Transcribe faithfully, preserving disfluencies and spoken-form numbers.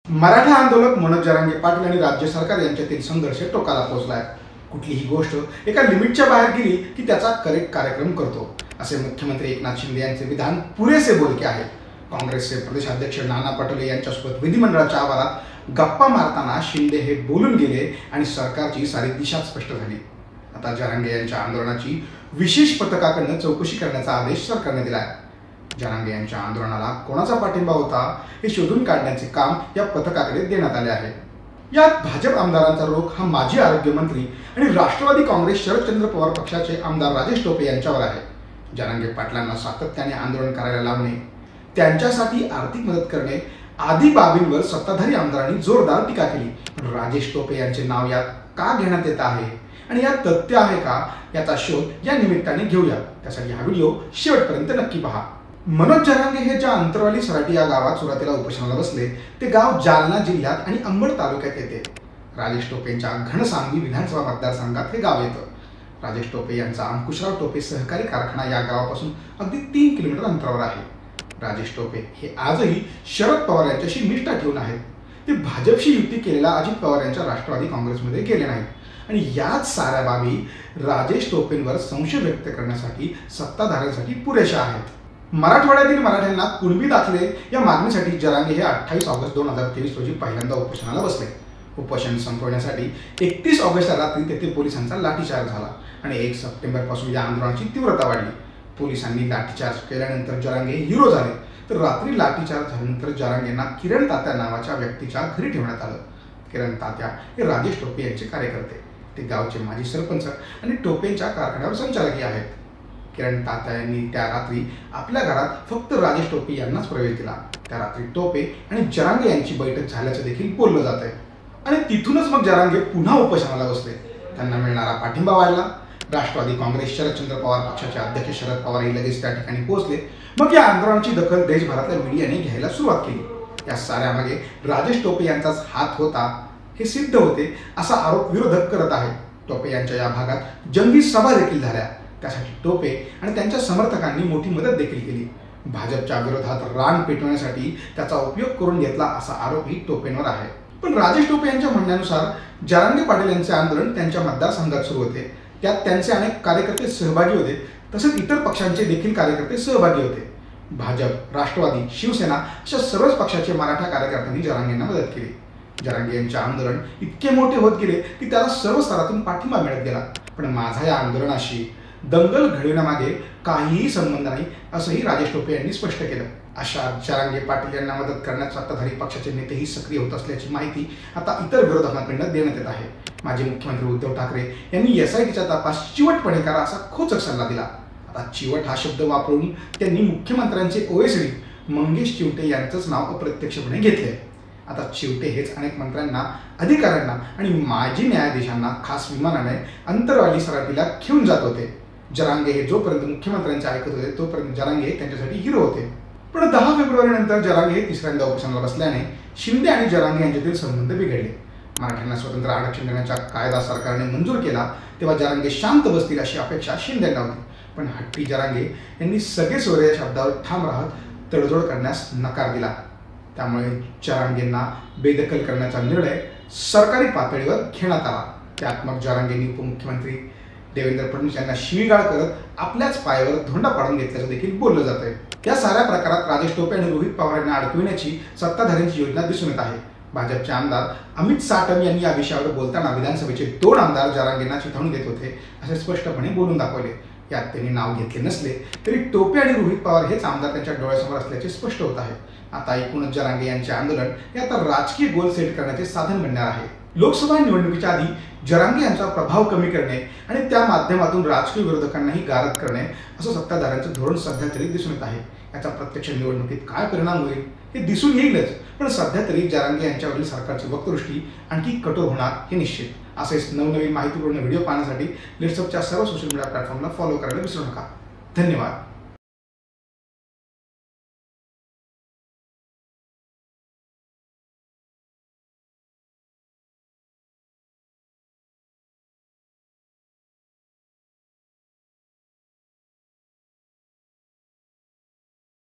मराठा आंदोलक मनोज जरांगे पाटील आणि राज्य सरकार यांच्यातील संघर्ष टोकाला पोहोचलाय। कुठलीही गोष्ट एका लिमिटच्या बाहेर गेली की त्याचा करेक्ट कार्यक्रम करतो, असे मुख्यमंत्री एकनाथ शिंदे यांचे विधान पुरेसे बोलके आहे। काँग्रेसचे प्रदेशाध्यक्ष नाना पटोले यांच्यासोबत विधिमंडळाच्या आवारात गप्पा मारताना शिंदे हे बोलून गेले आणि सरकारची सारी दिशा स्पष्ट झाली। आता जरांगे यांच्या आंदोलनाची विशेष पथकाकडून चौकशी करण्याचा आदेश सरकारने दिला आहे। जरांगे यांच्या आंदोलनाला कोणाचा पाठिंबा होता हे शोधून काढण्याचे काम या पथकाकडे देण्यात आले आहे। यात भाजप आमदारांचा रोख हा माजी आरोग्य मंत्री आणि राष्ट्रवादी काँग्रेस शरदचंद्र पवार पक्षाचे आमदार राजेश टोपे यांच्यावर आहे। जरांगे पाटलांना सातत्याने आंदोलन करायला लावणे, त्यांच्यासाठी आर्थिक मदत करणे आदी बाबींवर सत्ताधारी आमदारांनी जोरदार टीका केली। राजेश टोपे यांचे नाव यात का घेण्यात येत आहे आणि यात तथ्य आहे का याचा शोध या निमित्ताने घेऊया। त्यासाठी हा व्हिडिओ शेवटपर्यंत नक्की पहा। मनोज जरांगे हे ज्या अंतरवाली सराटी या गावात सुरुवातीला उपोषणाला बसले ते गाव जालना जिल्ह्यात आणि अंबड तालुक्यात येते। राजेश टोपेंच्या घनसावंगी विधानसभा मतदारसंघात हे गाव येतं। राजेश टोपे यांचा अंकुशराव टोपे सहकारी कारखाना या गावापासून अगदी तीन किलोमीटर अंतरावर आहे। राजेश टोपे हे आजही शरद पवार यांच्याशी निष्ठा ठेवून आहेत। ते भाजपशी युती केलेल्या अजित पवार यांच्या राष्ट्रवादी काँग्रेसमध्ये गेले नाहीत आणि याच साऱ्या बाबी राजेश टोपेंवर संशय व्यक्त करण्यासाठी सत्ताधाऱ्यांसाठी पुरेशा आहेत। मराठवाड्यातील मराठ्यांना कुणबी दाखले या मागणीसाठी जरांगे हे अठ्ठावीस ऑगस्ट दोन हजार तेवीस रोजी पहिल्यांदा उपोषणाला बसले। उपोषण संपवण्यासाठी एकतीस ऑगस्टला रात्री तेथे पोलिसांचा लाठीचार्ज झाला आणि एक सप्टेंबर पासून या आंदोलनाची तीव्रता वाढली। पोलिसांनी लाठीचार्ज केल्यानंतर जरांगे हिरो झाले, तर रात्री लाठीचार्ज झाल्यानंतर जरांगेंना किरण तात्या नावाच्या व्यक्तीच्या घरी ठेवण्यात आलं। किरण तात्या हे राजेश टोपे यांचे कार्यकर्ते, ते गावचे माजी सरपंच आणि टोपेंच्या कारखान्यावर संचालकी आहेत। किरण तात्या यांनी त्या रात्री आपल्या घरात फक्त राजेश टोपे यांनाच प्रवेश दिला। त्या रात्री टोपे आणि जरांगे यांची बैठक झाल्याचं देखील बोललं जात आहे आणि तिथूनच मग जरांगे पुन्हा उपोषणाला बसले। त्यांना मिळणारा पाठिंबा वाढला। राष्ट्रवादी काँग्रेस शरदचंद्र पवार पक्षाचे अध्यक्ष शरद पवारही लगेच त्या ठिकाणी पोहोचले। मग या आंदोलनाची दखल देशभरातल्या मीडियाने घ्यायला सुरुवात केली। या साऱ्यामागे राजेश टोपे यांचाच हात होता हे सिद्ध होते असा आरोप विरोधक करत आहेत। टोपे यांच्या या भागात जंगी सभा देखील झाल्या, त्यासाठी टोपे आणि त्यांच्या समर्थकांनी मोठी मदत देखील केली। भाजपच्या विरोधात रान पेटवण्यासाठी त्याचा उपयोग करून घेतला असा आरोपही टोपेंवर आहे। पण राजेश टोपे यांच्या म्हणण्यानुसार जरांगे पाटील यांचे आंदोलन त्यांच्या मतदारसंघात सुरू होते, त्यात त्यांचे अनेक कार्यकर्ते सहभागी होते, तसेच इतर पक्षांचे देखील कार्यकर्ते सहभागी होते। भाजप, राष्ट्रवादी, शिवसेना अशा सर्वच पक्षाचे मराठा कार्यकर्त्यांनी जरांगेंना मदत केली। जरांगे यांचे आंदोलन इतके मोठे होत गेले की त्याला सर्व स्तरातून पाठिंबा मिळत गेला। पण माझा या आंदोलनाशी दंगल घडविण्यामागे काहीही संबंध नाही असंही राजेश टोपे यांनी स्पष्ट केलं। अशा जरांगे पाटील यांना मदत करण्यात सत्ताधारी पक्षाचे नेतेही सक्रिय होत असल्याची माहिती आता इतर विरोधकांकडून देण्यात येत आहे। माजी मुख्यमंत्री उद्धव ठाकरे यांनी एस आय टीचा तपास चिवटपणे करा असा खोचक सल्ला दिला। आता चिवट हा शब्द वापरून त्यांनी मुख्यमंत्र्यांचे ओएसडी मंगेश चिवटे यांचंच नाव अप्रत्यक्षपणे घेतले। आता चिवटे हेच अनेक मंत्र्यांना, अधिकाऱ्यांना आणि माजी न्यायाधीशांना खास विमानाने अंतरवाली सराटीला घेऊन जात होते। जरांगे हे जोपर्यंत मुख्यमंत्र्यांचे ऐकत होते तोपर्यंत जरांगे त्यांच्यासाठी हिरो होते। पण दहा फेब्रुवारी नंतर जरांगे तिसऱ्यांदा उपोषणाला बसल्याने शिंदे आणि जरांगे यांच्यातील संबंध बिघडले। मराठ्यांना स्वतंत्र आरक्षण देण्याचा कायदा सरकारने मंजूर केला तेव्हा जरांगे शांत बसतील अशी अपेक्षा शिंदेंना होती, पण हट्टी जरांगे यांनी सगळे सोयरे या शब्दावर ठाम राहत तडजोड करण्यास नकार दिला। त्यामुळे जरांगेंना बेदखल करण्याचा निर्णय सरकारी पातळीवर घेण्यात आला। त्यात मग जरांगेंनी उपमुख्यमंत्री देवेंद्र फडणवीस यांना शिवीगाळ करत आपल्याच पायावर धोंडा पाडून घेतल्याचं देखील बोललं जात आहे। या साऱ्या प्रकारात राजेश टोपे आणि रोहित पवार यांना अडकविण्याची सत्ताधाऱ्यांची योजना दिसून येत आहे। भाजपचे आमदार अमित साटम यांनी या विषयावर बोलताना विधानसभेचे दोन आमदार जरांगेंना चिथावणी देत होते असे स्पष्टपणे बोलून दाखवले। यात त्यांनी नाव घेतले नसले तरी टोपे आणि रोहित पवार हेच आमदार त्यांच्या डोळ्यासमोर असल्याचे स्पष्ट होत आहे। आता एकूणच जरांगे यांचे आंदोलन हे आता राजकीय गोल सेट करण्याचे साधन बनणार आहे। लोकसभा निवडणुकीच्या आधी जरांगे यांचा प्रभाव कमी करणे आणि त्या माध्यमातून राजकीय विरोधकांनाही गारद करणे असं सत्ताधाऱ्यांचं धोरण सध्या तरी दिसून येत आहे। याचा प्रत्यक्ष निवडणुकीत काय परिणाम होईल हे दिसून येईलच, पण सध्या तरी जरांगे यांच्यावरील सरकारची वक्तदृष्टी आणखी कठोर होणार हे निश्चित। असेच नवनवीन माहितीपूर्ण व्हिडिओ पाहण्यासाठी लेट्सअपच्या सर्व सोशल मीडिया प्लॅटफॉर्मला फॉलो करायला विसरू नका। धन्यवाद।